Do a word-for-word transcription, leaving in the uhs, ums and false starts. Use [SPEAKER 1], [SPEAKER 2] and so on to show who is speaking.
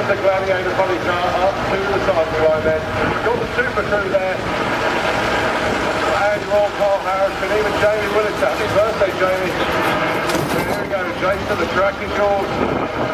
[SPEAKER 1] of the Gladiator body car up to the cycle line then. Got the Super Crew there. And your old Carl Harrison, even Jamie Willis. Happy birthday, Jamie. Here we go, Jason, the track is yours.